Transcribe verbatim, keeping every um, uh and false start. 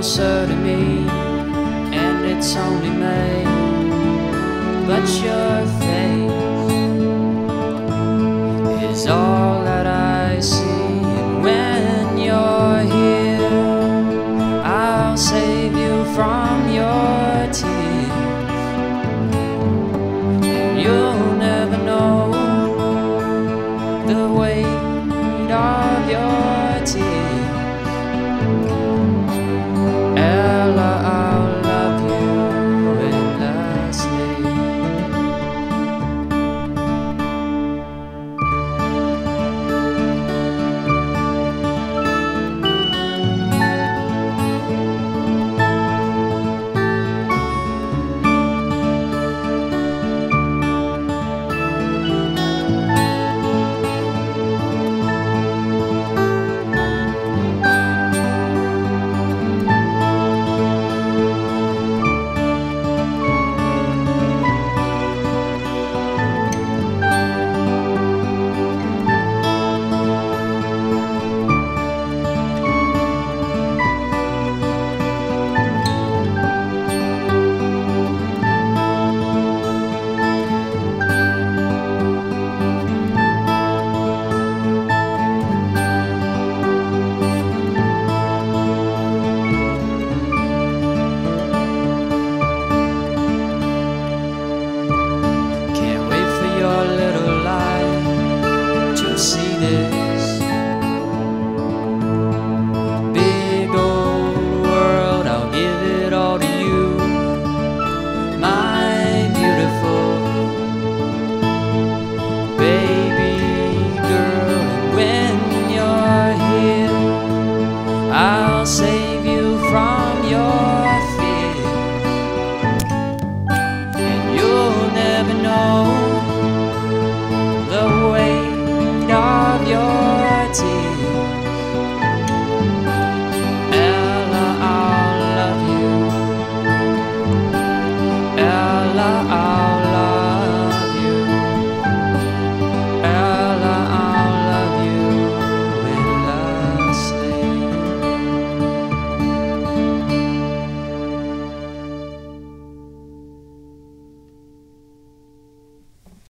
closer to me, and it's only May, but your face is all that I see. And when you're here, I'll save you from your tears, and you'll never know the weight of your tears. Ella, I'll love you endlessly. See this big old world, I'll give it all to you, my beautiful baby girl. And when you're here, I'll save you from